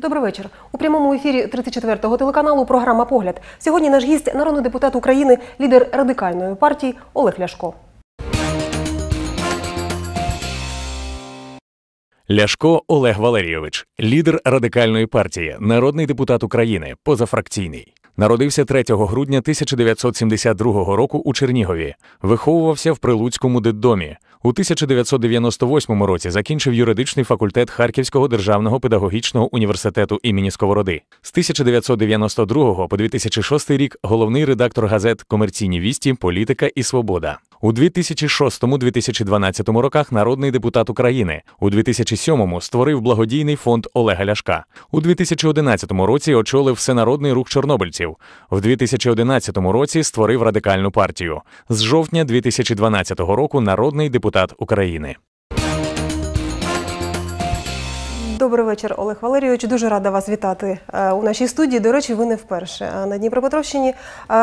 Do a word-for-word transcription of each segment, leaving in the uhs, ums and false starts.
Добрий вечір. У прямому ефірі тридцять четвертого телеканалу програма «Погляд». Сьогодні наш гість – народний депутат України, лідер Радикальної партії Олег Ляшко. Ляшко Олег Валерійович, лідер Радикальної партії, народний депутат України, позафракційний. Народився третього грудня тисяча дев'ятсот сімдесят другого року у Чернігові. Виховувався в Прилуцькому дитдомі. У тисяча дев'ятсот дев'яносто восьмому році закінчив юридичний факультет Харківського державного педагогічного університету імені Сковороди. З тисяча дев'ятсот дев'яносто другого по дві тисячі шостий рік головний редактор газет «Комерційні вісті», «Політика» і «Свобода». У дві тисячі шостому - дві тисячі дванадцятому роках народний депутат України. У дві тисячі сьомому створив благодійний фонд Олега Ляшка. У дві тисячі одинадцятому році очолив Всенародний рух чорнобильців. В дві тисячі одинадцятому році створив Радикальну партію. З жовтня дві тисячі дванадцятого року народний депутат України. Добрий вечір, Олег Валерійович. Дуже рада вас вітати у нашій студії. До речі, ви не вперше на Дніпропетровщині.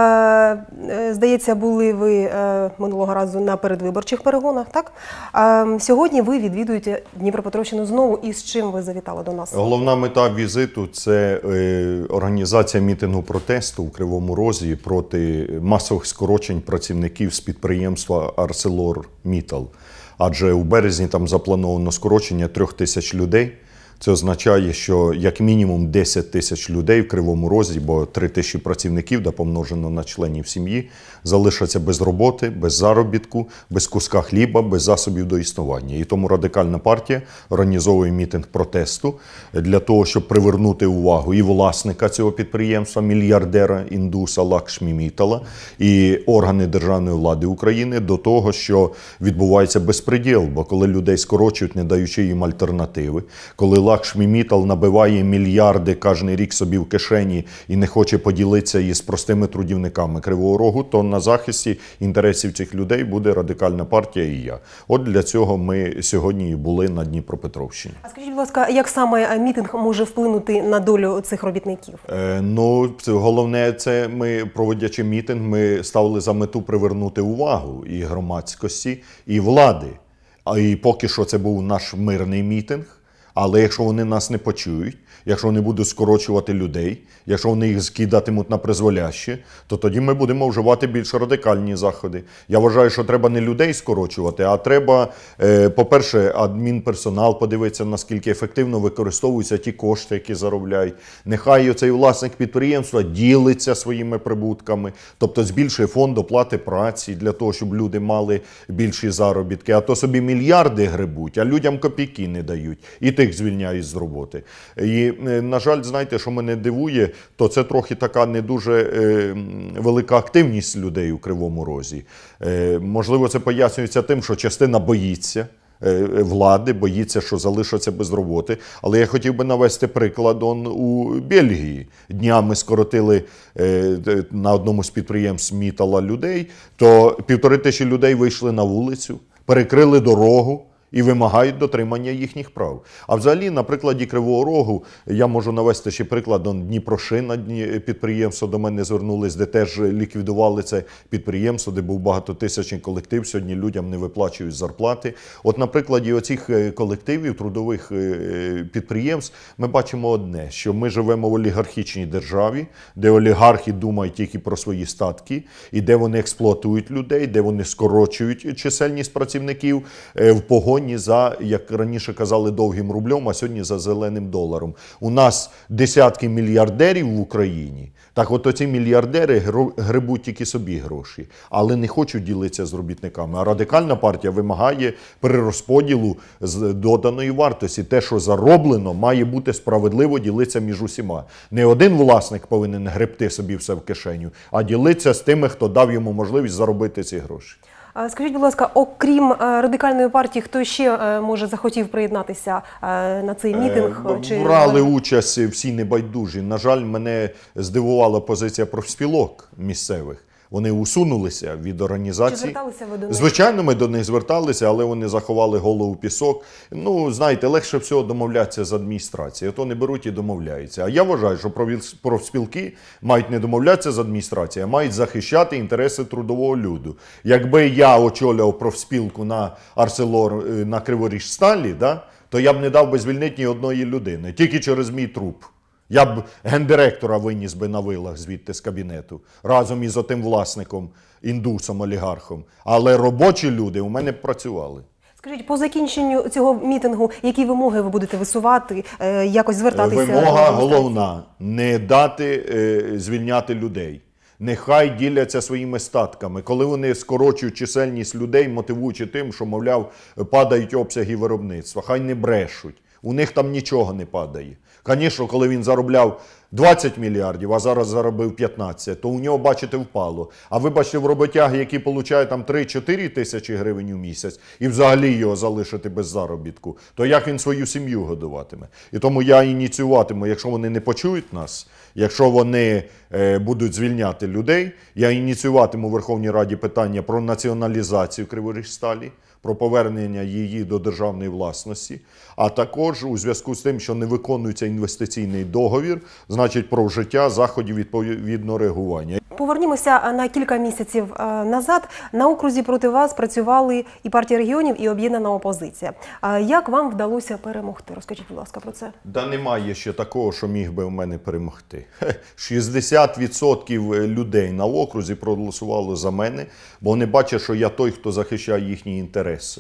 Здається, були ви минулого разу на передвиборчих перегонах, так? Сьогодні ви відвідуєте Дніпропетровщину знову. І з чим ви завітали до нас? Головна мета візиту – це організація мітингу протесту в Кривому Розі проти масових скорочень працівників з підприємства ArcelorMittal. Адже у березні там заплановано скорочення трьох тисяч людей. Це означає, що як мінімум десять тисяч людей в Кривому Розі, бо три тисячі працівників, да помножено на членів сім'ї, залишаться без роботи, без заробітку, без куска хліба, без засобів до існування. І тому Радикальна партія організовує мітинг протесту для того, щоб привернути увагу і власника цього підприємства, мільярдера індуса Лакшмі Міттала, і органи державної влади України до того, що відбувається безпреділ, бо коли людей скорочують, не даючи їм альтернативи, коли Лакшмі Міттал набиває мільярди кожен рік собі в кишені і не хоче поділитися із простими трудівниками Кривого Рогу, то на захисті інтересів цих людей буде Радикальна партія і я. От для цього ми сьогодні і були на Дніпропетровщині. А скажіть, будь ласка, як саме мітинг може вплинути на долю цих робітників? Е, ну, головне, це ми, проводячи мітинг, ми ставили за мету привернути увагу і громадськості, і влади. А і поки що це був наш мирний мітинг. Але якщо вони нас не почують, якщо вони будуть скорочувати людей, якщо вони їх скидатимуть на призволяще, то тоді ми будемо вживати більш радикальні заходи. Я вважаю, що треба не людей скорочувати, а треба, е, по-перше, адмінперсонал подивитися, наскільки ефективно використовуються ті кошти, які заробляють. Нехай оцей власник підприємства ділиться своїми прибутками, тобто збільшує фонд оплати праці для того, щоб люди мали більші заробітки. А то собі мільярди гребуть, а людям копійки не дають. І тих звільняють з роботи. І, на жаль, знаєте, що мене дивує, то це трохи така не дуже е, велика активність людей у Кривому Розі. Е, можливо, це пояснюється тим, що частина боїться е, влади, боїться, що залишаться без роботи. Але я хотів би навести приклад, он у Бельгії. Днями скоротили е, на одному з підприємств Міттала людей, то півтори тисячі людей вийшли на вулицю, перекрили дорогу, і вимагають дотримання їхніх прав. А взагалі, на прикладі Кривого Рогу, я можу навести ще приклад, Дніпрошина підприємство до мене звернулись, де теж ліквідували це підприємство, де був багатотисячний колектив, сьогодні людям не виплачують зарплати. От на прикладі оцих колективів, трудових підприємств, ми бачимо одне, що ми живемо в олігархічній державі, де олігархи думають тільки про свої статки, і де вони експлуатують людей, де вони скорочують чисельність працівників в погоні за, як раніше казали, довгим рублем, а сьогодні за зеленим доларом. У нас десятки мільярдерів в Україні, так от оці мільярдери гребуть тільки собі гроші, але не хочуть ділитися з робітниками. А Радикальна партія вимагає перерозподілу з доданої вартості. Те, що зароблено, має бути справедливо ділитися між усіма. Не один власник повинен гребти собі все в кишеню, а ділитися з тими, хто дав йому можливість заробити ці гроші. Скажіть, будь ласка, окрім Радикальної партії, хто ще, може, захотів приєднатися на цей мітинг? Чи... Брали участь всі небайдужі. На жаль, мене здивувала позиція профспілок місцевих. Вони усунулися від організації. Чи зверталися ви до них? Звичайно, ми до них зверталися, але вони заховали голову в пісок. Ну, знаєте, легше всього домовлятися з адміністрацією. То не беруть і домовляються. А я вважаю, що профспілки мають не домовлятися з адміністрацією, а мають захищати інтереси трудового люду. Якби я очолював профспілку на Арселор, на Криворіжсталі, да, то я б не дав би звільнити ні одної людини. Тільки через мій труп. Я б гендиректора виніс би на вилах звідти з кабінету, разом із отим власником, індусом, олігархом. Але робочі люди у мене б працювали. Скажіть, по закінченню цього мітингу, які вимоги ви будете висувати, е, якось звертатися? Вимога до адміністрації? головна – не дати е, звільняти людей. Нехай діляться своїми статками. Коли вони скорочують чисельність людей, мотивуючи тим, що, мовляв, падають обсяги виробництва, хай не брешуть. У них там нічого не падає. Звісно, коли він заробляв двадцять мільярдів, а зараз заробив п'ятнадцять, то у нього, бачите, впало. А ви бачите, в роботяги, які получають там три-чотири тисячі гривень у місяць, і взагалі його залишити без заробітку, то як він свою сім'ю годуватиме? І тому я ініціюватиму, якщо вони не почують нас, якщо вони е, будуть звільняти людей, я ініціюватиму в Верховній Раді питання про націоналізацію Криворіжсталі, про повернення її до державної власності, а також у зв'язку з тим, що не виконується інвестиційний договір, значить про вжиття заходів відповідного реагування. Повернімося на кілька місяців е, назад. На окрузі проти вас працювали і партія регіонів, і об'єднана опозиція. А як вам вдалося перемогти? Розкажіть, будь ласка, про це. Да немає ще такого, що міг би в мене перемогти. шістдесят відсотків людей на окрузі проголосували за мене, бо вони бачать, що я той, хто захищає їхні інтереси.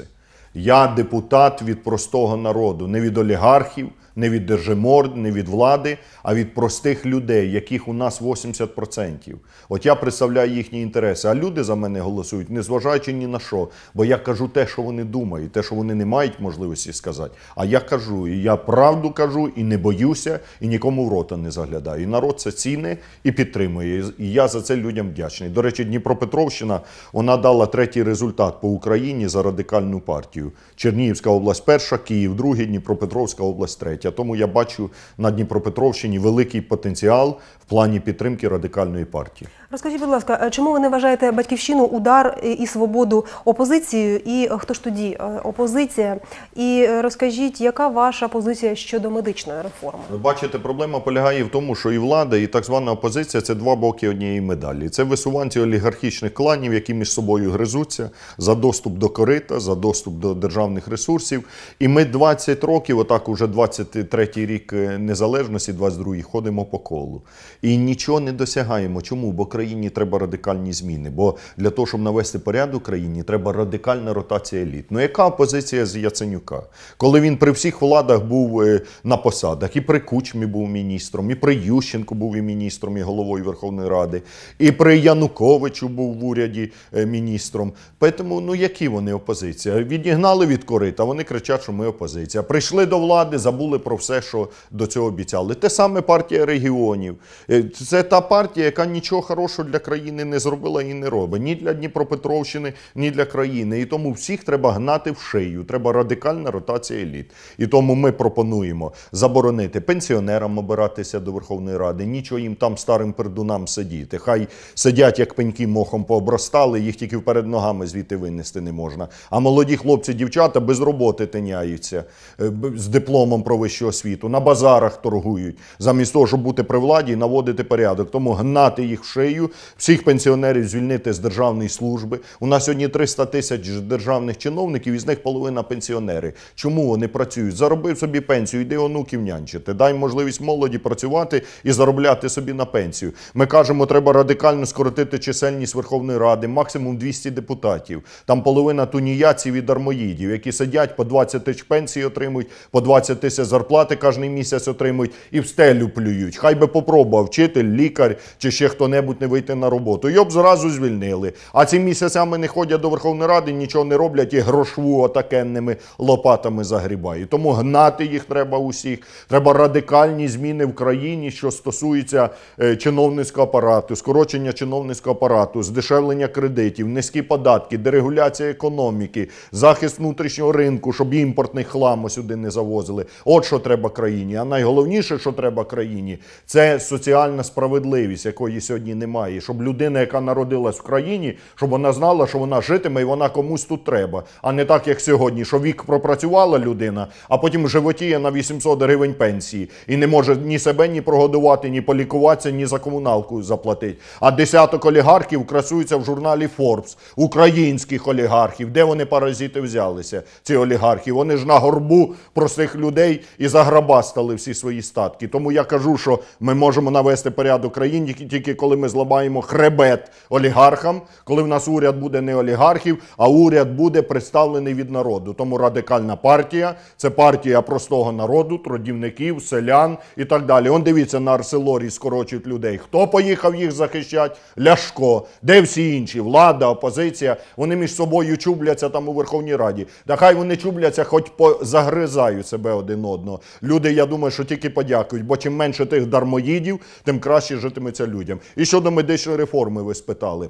Я депутат від простого народу, не від олігархів, не від держиморд, не від влади, а від простих людей, яких у нас вісімдесят відсотків. От я представляю їхні інтереси, а люди за мене голосують, незважаючи ні на що. Бо я кажу те, що вони думають, те, що вони не мають можливості сказати. А я кажу, і я правду кажу, і не боюся, і нікому в рота не заглядаю. І народ це цінить і підтримує. І я за це людям вдячний. До речі, Дніпропетровщина, вона дала третій результат по Україні за Радикальну партію. Чернігівська область перша, Київ другий, Дніпропетровська область третя. Тому я бачу на Дніпропетровщині великий потенціал в плані підтримки Радикальної партії. Розкажіть, будь ласка, чому ви не вважаєте «Батьківщину», «Удар» і «Свободу» опозицією? І хто ж тоді опозиція? І розкажіть, яка ваша позиція щодо медичної реформи? Ви бачите, проблема полягає в тому, що і влада, і так звана опозиція – це два боки однієї медалі. Це висуванці олігархічних кланів, які між собою гризуться за доступ до корита, за доступ до державних ресурсів. І ми двадцять років, отак уже двадцять третій рік незалежності, двадцять другий, ходимо по колу. І нічого не досягаємо. Чому? Бо країні треба радикальні зміни. Бо для того, щоб навести порядок в країні, треба радикальна ротація еліт. Ну яка опозиція з Яценюка? Коли він при всіх владах був на посадах, і при Кучмі був міністром, і при Ющенку був і міністром, і головою Верховної Ради, і при Януковичу був в уряді міністром. Тому, ну які вони опозиція? Відігнали від корита, вони кричать, що ми опозиція. Прийшли до влади, забули про все, що до цього обіцяли. Те саме партія регіонів. Це та партія, яка нічого хорошого для країни не зробила і не робить. Ні для Дніпропетровщини, ні для країни. І тому всіх треба гнати в шию. Треба радикальна ротація еліт. І тому ми пропонуємо заборонити пенсіонерам обиратися до Верховної Ради. Нічого їм там старим пердунам сидіти. Хай сидять, як пеньки мохом пообростали, їх тільки вперед ногами звідти винести не можна. А молоді хлопці, дівчата без роботи тиняються, з дипломом про вищу освіту, на базарах торгують, замість того, щоб бути при владі і наводити порядок. Тому гнати їх в шию, всіх пенсіонерів звільнити з державної служби. У нас сьогодні триста тисяч державних чиновників, із них половина пенсіонери. Чому вони працюють? Заробив собі пенсію, йди онуків нянчити. Дай можливість молоді працювати і заробляти собі на пенсію. Ми кажемо, треба радикально скоротити чисельність Верховної Ради, максимум двісті депутатів. Там половина туніяців і дармоїдів, які сидять, по двадцять тисяч пенсії отримують, по двадцять тисяч зарплати кожен місяць отримують і в стелю плюють. Хай би попробував вчитель, лікар чи ще хто-небудь не вийти на роботу. Його б зразу звільнили. А ці місяцями не ходять до Верховної Ради, нічого не роблять і грошву отакенними лопатами загрібають. Тому гнати їх треба усіх. Треба радикальні зміни в країні, що стосуються е, чиновницького апарату, скорочення чиновницького апарату, здешевлення кредитів, низькі податки, дерегуляція економіки, захист внутрішнього ринку, щоб імпортний хлам сюди не завозили. От що треба країні. А найголовніше, що треба країні, це соціальна справедливість, якої сьогодні немає. немає. Щоб людина, яка народилась в країні, щоб вона знала, що вона житиме і вона комусь тут треба. А не так, як сьогодні, що вік пропрацювала людина, а потім животіє на вісімсот гривень пенсії. І не може ні себе ні прогодувати, ні полікуватися, ні за комуналку заплатити. А десяток олігархів красуються в журналі Forbes. Українських олігархів. Де вони, паразити, взялися, ці олігархи? Вони ж на горбу простих людей і заграбастали всі свої статки. Тому я кажу, що ми можемо навести порядок в країні тільки коли ми зламаємо хребет олігархам, коли в нас уряд буде не олігархів, а уряд буде представлений від народу. Тому Радикальна партія – це партія простого народу, трудівників, селян і так далі. Он дивіться, на Арселорі скорочують людей. Хто поїхав їх захищати? Ляшко. Де всі інші? Влада, опозиція. Вони між собою чубляться там у Верховній Раді. Та хай вони чубляться, хоч позагризають себе один одного. Люди, я думаю, що тільки подякують, бо чим менше тих дармоїдів, тим краще житиметься людям. І щодо медичної реформи ви спитали.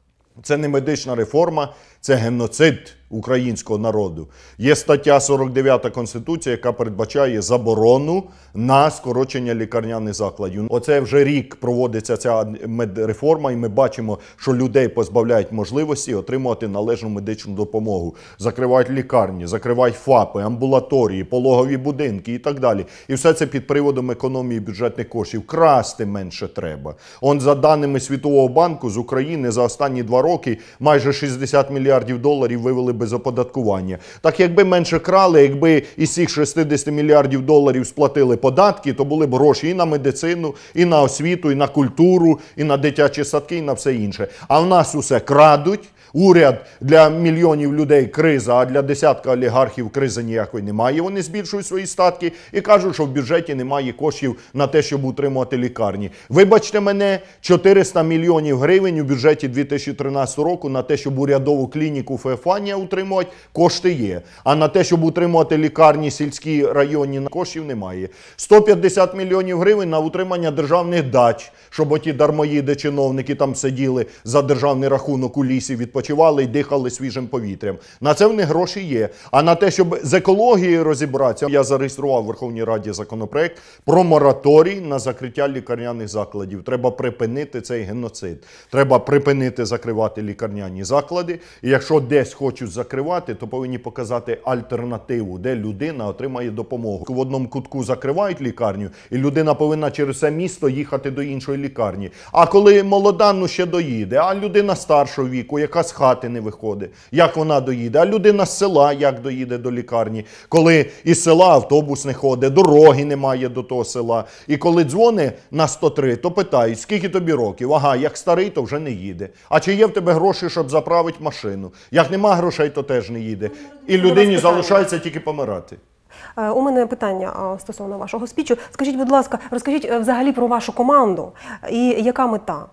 Це не медична реформа, це геноцид українського народу. Є стаття сорок дев'ята Конституції, яка передбачає заборону на скорочення лікарняних закладів. Оце вже рік проводиться ця медреформа, і ми бачимо, що людей позбавляють можливості отримувати належну медичну допомогу. Закривають лікарні, закривають ФАПи, амбулаторії, пологові будинки і так далі. І все це під приводом економії бюджетних коштів. Красти менше треба. Он за даними Світового банку, з України за останні два роки майже шістдесят мільярдів доларів вивели без оподаткування. Так якби менше крали, якби із цих шістдесят мільярдів доларів сплатили податки, то були б гроші і на медицину, і на освіту, і на культуру, і на дитячі садки, і на все інше. А в нас усе крадуть. Уряд для мільйонів людей криза, а для десятка олігархів кризи ніякої немає. Вони збільшують свої статки і кажуть, що в бюджеті немає коштів на те, щоб утримувати лікарні. Вибачте мене, чотириста мільйонів гривень у бюджеті дві тисячі тринадцятого року на те, щоб урядову клініку Феофанія утримувати, кошти є. А на те, щоб утримувати лікарні сільські, районні, коштів немає. сто п'ятдесят мільйонів гривень на утримання державних дач, щоб оті дармоїди, чиновники там сиділи за державний рахунок у лісі, відпочивали і дихали свіжим повітрям. На це в них гроші є. А на те, щоб з екологією розібратися, я зареєстрував в Верховній Раді законопроект про мораторій на закриття лікарняних закладів. Треба припинити цей геноцид. Треба припинити закривати лікарняні заклади. І якщо десь хочуть закривати, то повинні показати альтернативу, де людина отримає допомогу. В одному кутку закривають лікарню, і людина повинна через це місто їхати до іншої лікарні. А коли молода, ну ще доїде, а людина старшого віку, яка з хати не виходить, як вона доїде? А людина з села як доїде до лікарні? Коли із села автобус не ходить, дороги немає до того села. І коли дзвони на сто три, то питають, скільки тобі років? Ага, як старий, то вже не їде. А чи є в тебе гроші, щоб заправити машину? Як нема грошей, то теж не їде. І людині залишається тільки помирати. У мене питання стосовно вашого спічу. Скажіть, будь ласка, розкажіть взагалі про вашу команду і яка мета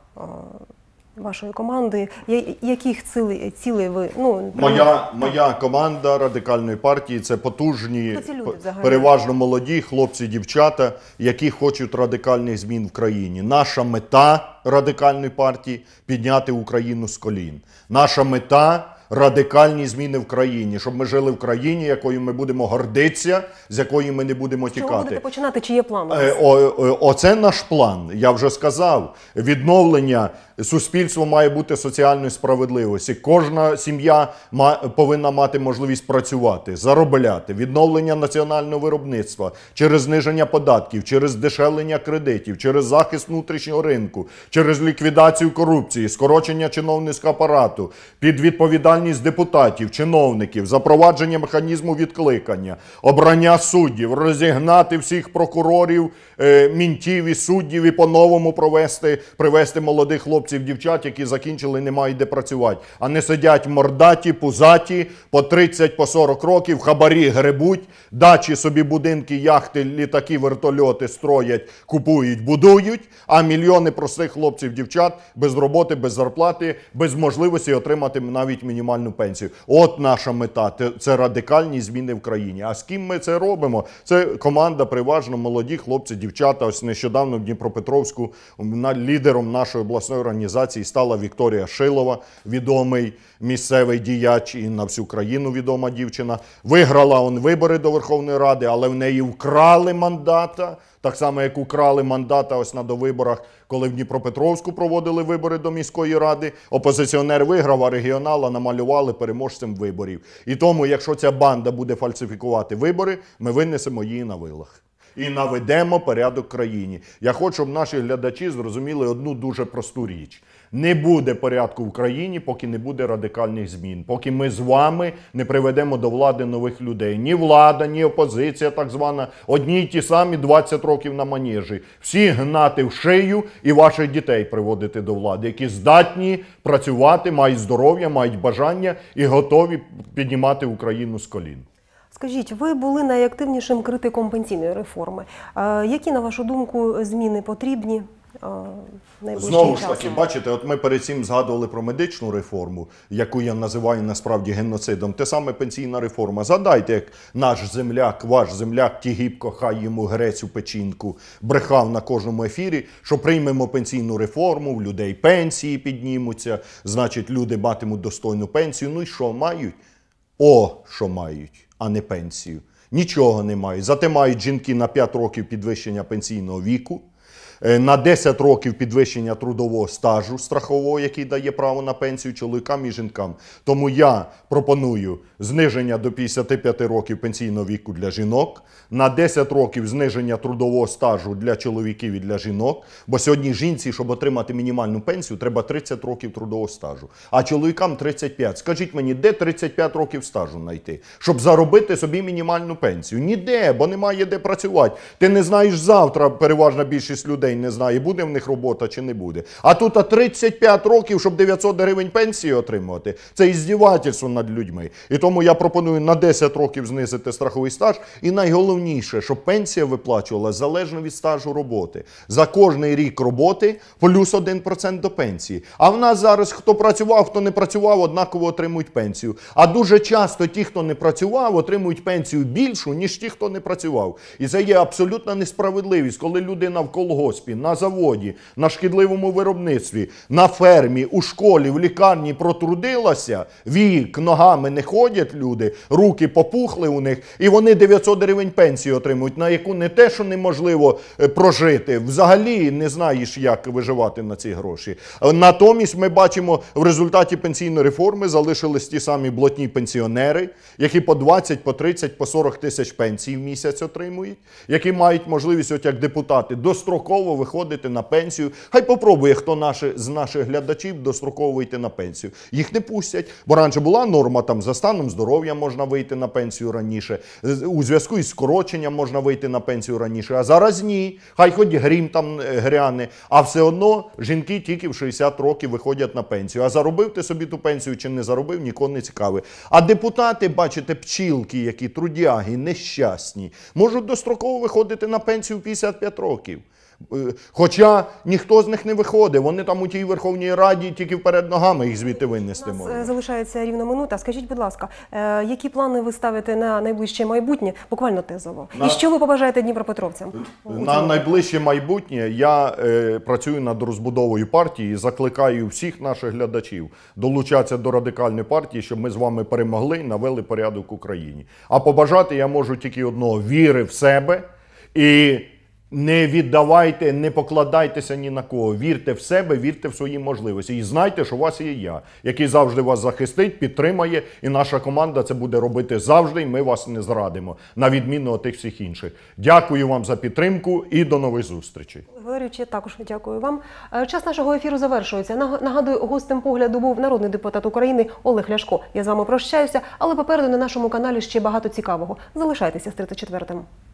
вашої команди, яких цілей, цілей ви... Ну, моя, моя команда Радикальної партії – це потужні, люди, переважно молоді хлопці, дівчата, які хочуть радикальних змін в країні. Наша мета Радикальної партії – підняти Україну з колін. Наша мета – радикальні зміни в країні, щоб ми жили в країні, якою ми будемо гордитися, з якої ми не будемо тікати. Чого будете починати? Чи є план? Е, о, о, оце наш план. Я вже сказав. Відновлення суспільства має бути соціальної справедливості. Кожна сім'я ма, повинна мати можливість працювати, заробляти. Відновлення національного виробництва через зниження податків, через дешевлення кредитів, через захист внутрішнього ринку, через ліквідацію корупції, скорочення чиновницького апарату, під відповідальність депутатів, чиновників, запровадження механізму відкликання, обрання суддів, розігнати всіх прокурорів, е, мінтів і суддів і по-новому провести, привести молодих хлопців, дівчат, які закінчили, не мають де працювати, а не сидять мордаті, пузаті, по тридцять, по сорок років, хабарі гребуть, дачі собі, будинки, яхти, літаки, вертольоти строять, купують, будують, а мільйони простих хлопців, дівчат без роботи, без зарплати, без можливості отримати навіть мінімальну пенсію. От наша мета – це радикальні зміни в країні. А з ким ми це робимо? Це команда, переважно молоді хлопці, дівчата. Ось нещодавно в Дніпропетровську лідером нашої обласної організації стала Вікторія Шилова, відомий місцевий діяч і на всю країну відома дівчина. Виграла он вибори до Верховної Ради, але в неї вкрали мандата, Так само, як украли мандата ось на довиборах, коли в Дніпропетровську проводили вибори до міської ради. Опозиціонер виграв, а регіонала намалювали переможцем виборів. І тому, якщо ця банда буде фальсифікувати вибори, ми винесемо її на вилах. І наведемо порядок в країні. Я хочу, щоб наші глядачі зрозуміли одну дуже просту річ. Не буде порядку в країні, поки не буде радикальних змін. Поки ми з вами не приведемо до влади нових людей. Ні влада, ні опозиція так звана. Одні й ті самі двадцять років на манежі. Всі гнати в шию і ваших дітей приводити до влади, які здатні працювати, мають здоров'я, мають бажання і готові піднімати Україну з колін. Скажіть, ви були найактивнішим критиком пенсійної реформи. Е, Які, на вашу думку, зміни потрібні е, найближчим Знову ж часом? таки, бачите, от ми перед цим згадували про медичну реформу, яку я називаю насправді геноцидом. Те саме пенсійна реформа. Згадайте, як наш земляк, ваш земляк Тігіпко, хай йому грець у печінку, брехав на кожному ефірі, що приймемо пенсійну реформу, в людей пенсії піднімуться, значить люди матимуть достойну пенсію. Ну і що мають? О, що мають, а не пенсію. Нічого не мають. Зате мають жінки на п'ять років підвищення пенсійного віку, на десять років підвищення трудового стажу страхового, який дає право на пенсію чоловікам і жінкам. Тому я пропоную зниження до п'ятдесят п'ять років пенсійного віку для жінок, на десять років зниження трудового стажу для чоловіків і для жінок, бо сьогодні жінці, щоб отримати мінімальну пенсію, треба тридцять років трудового стажу, а чоловікам тридцять п'ять. Скажіть мені, де тридцять п'ять років стажу знайти, щоб заробити собі мінімальну пенсію? Ніде, бо немає де працювати. Ти не знаєш завтра, переважна більшість людей не знає, буде в них робота чи не буде. А тут а тридцять п'ять років, щоб дев'ятсот гривень пенсії отримувати. Це іздівательство над людьми. І тому я пропоную на десять років знизити страховий стаж. І найголовніше, щоб пенсія виплачувалася залежно від стажу роботи. За кожний рік роботи плюс один процент до пенсії. А в нас зараз хто працював, хто не працював, однаково отримують пенсію. А дуже часто ті, хто не працював, отримують пенсію більшу, ніж ті, хто не працював. І це є абсолютна несправедливість, коли людина в колгоспі, на заводі, на шкідливому виробництві, на фермі, у школі, в лікарні протрудилася, вік, ногами не ходять люди, руки попухли у них, і вони дев'ятсот гривень пенсії отримують, на яку не те, що неможливо прожити, взагалі не знаєш, як виживати на ці гроші. Натомість ми бачимо, в результаті пенсійної реформи залишились ті самі блатні пенсіонери, які по двадцять, по тридцять, по сорок тисяч пенсій в місяць отримують, які мають можливість, от як депутати, достроково виходити на пенсію. Хай попробує, хто наші, з наших глядачів достроково вийти на пенсію. Їх не пустять, бо раніше була норма, там за станом здоров'я можна вийти на пенсію раніше, у зв'язку із скороченням можна вийти на пенсію раніше, а зараз ні. Хай хоч грім там гряне, а все одно жінки тільки в шістдесят років виходять на пенсію. А заробив ти собі ту пенсію чи не заробив, нікого не цікавить. А депутати, бачите, пчілки, які трудяги, нещасні, можуть достроково виходити на пенсію в п'ятдесят п'ять років. Хоча ніхто з них не виходить, вони там у тій Верховній Раді тільки вперед ногами їх звідти винести У можна. нас залишається рівно минута. Скажіть, будь ласка, які плани ви ставите на найближче майбутнє, буквально тезово? На... І що ви побажаєте дніпропетровцям? На найближче майбутнє я е, працюю над розбудовою партії і закликаю всіх наших глядачів долучатися до Радикальної партії, щоб ми з вами перемогли і навели порядок в Україні. А побажати я можу тільки одного – віри в себе і не віддавайте, не покладайтеся ні на кого. Вірте в себе, вірте в свої можливості. І знайте, що у вас є я, який завжди вас захистить, підтримає. І наша команда це буде робити завжди, і ми вас не зрадимо, на відміну від тих всіх інших. Дякую вам за підтримку і до нових зустрічей. Валерійович, я також дякую вам. Час нашого ефіру завершується. Нагадую, гостем погляду був народний депутат України Олег Ляшко. Я з вами прощаюся, але попереду на нашому каналі ще багато цікавого. Залишайтеся з тридцять четвертим.